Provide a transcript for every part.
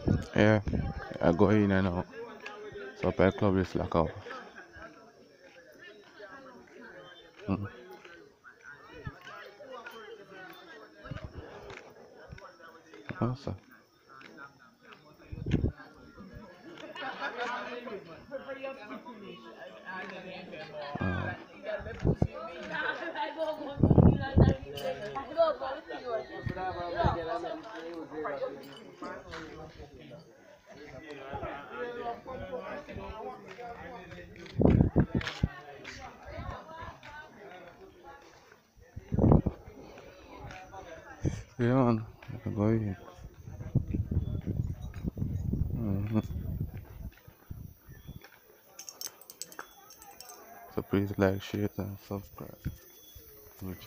Yeah, I go in and out. So per club is like off. Mm. Also, uh, yeah, man, I go in. Hmm. So please like, share, and subscribe. Which,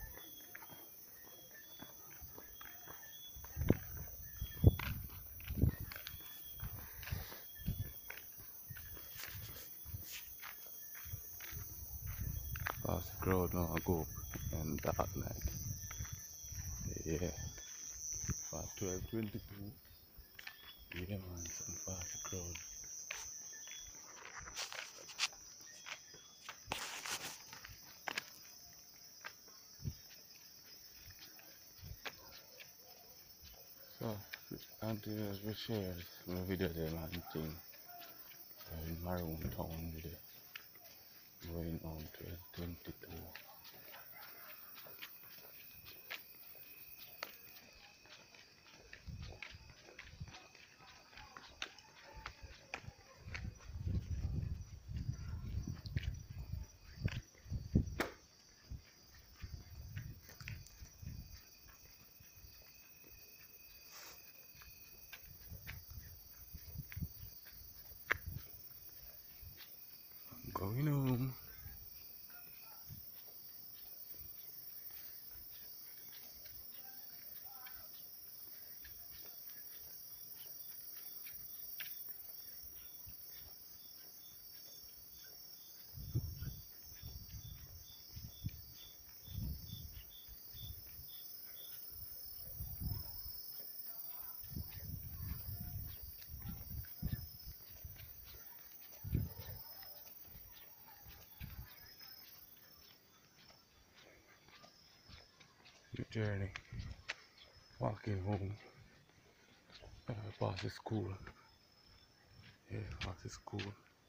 past the crowd now, I go and dark night. Yeah, for 12:22. Yeah, man, some past the crowd. So, until we share my video there, man, thing. In Maroon town with it going on 12:22. Going home. Your journey. Walking home. Past the school. Yeah, past the school.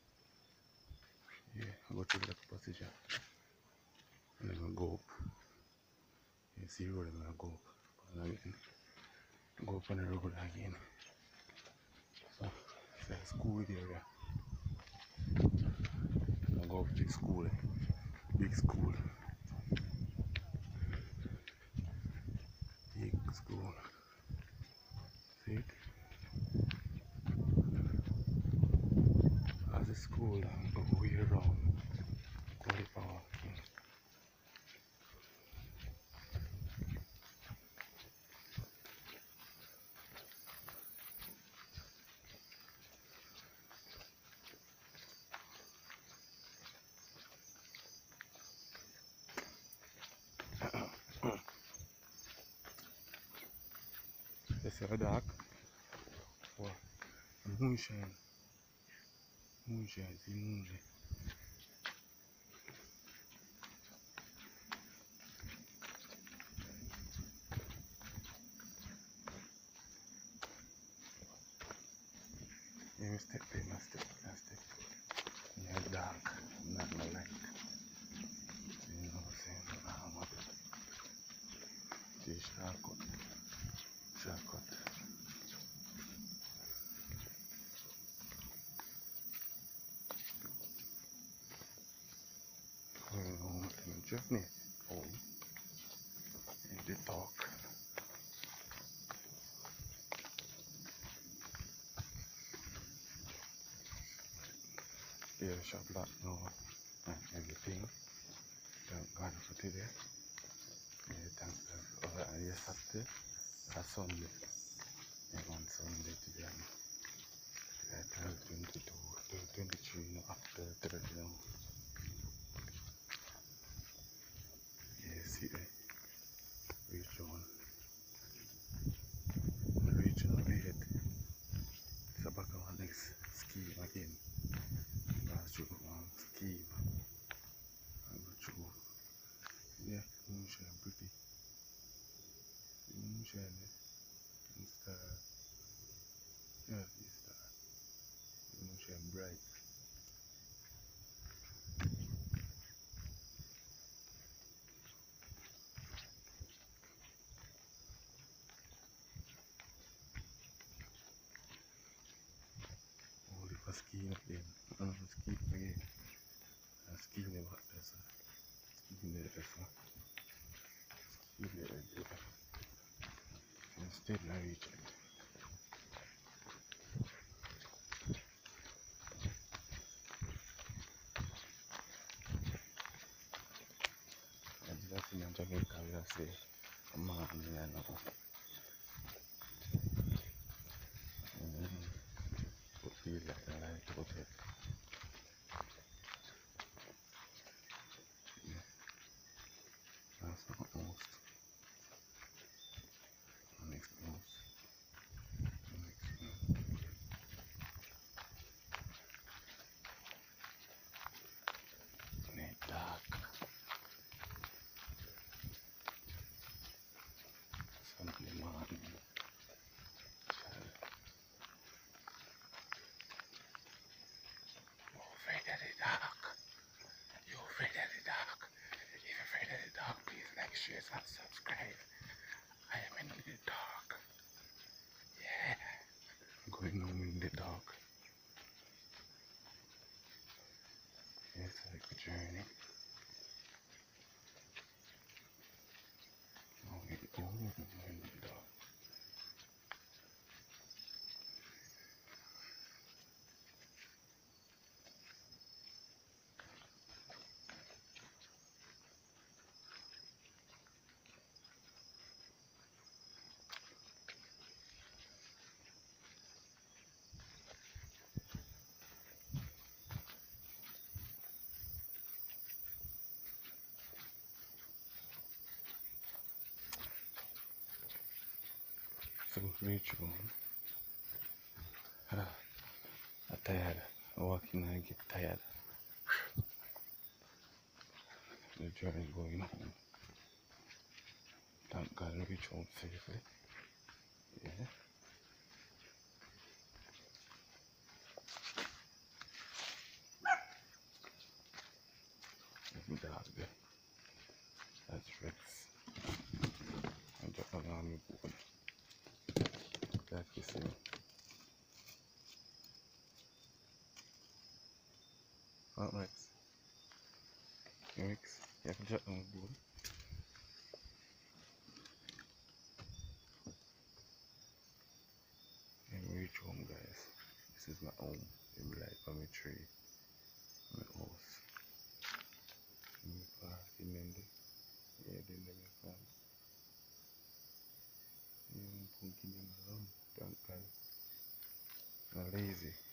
Yeah, I go through that passage. And then I go up. You see the road and I go up. And again. Go up on the road again. So, it's like school area. I go up to the school. Big school. Big school. See it? As a school, I go way around. Go the power. You see how dark? Wow. Moonshine. Moonshine. See moonshine. Yeah, we step there, my step, my step. Yeah, dark. Not no light. You know what I'm saying? What? See, shortcut. Shortcut. Going home to my journey. Home. And the talk. Yeah, the shop lock now. And everything. Thank God for today. Yeah, thank God for yesterday. A Sunday. Yeah, on Sunday today. Yeah, 12:22, 12:23, no, after 30 now. Yeah, see, reach on, reach on ahead. scheme again. Scheme. Yeah, moonshine pretty. Moonshine star. Yeah, the star. Moonshine bright. Holy for scheme again. Scheme again. Scheme about this. Scheme there, this one. Scheme there, instead I reach it. I just think I'm talking about say a man I know. Would feel like I like to go take. Yeah, that's not most. Next most. Dark. Sunday morning. You're afraid of the dark. You're afraid of the dark. If you're afraid of the dark, please like, share, and subscribe. I am in the dark. Yeah. I'm going home in the dark. It's like a journey. Going home in the dark. So reach home. I'm tired. Walking and get tired. The journey going home. Thank God I reach home safely. Yeah. Let me dog there. That's Rex. I'm just around me board. Like you see. What Rex? Rex, you have to jump on the board. And we reach home, guys. This is my home. In my life, I'm a tree. My house. My parking in there. Yeah, then my farm. Yeah, I'm punking in my room. Thank God. I'm lazy.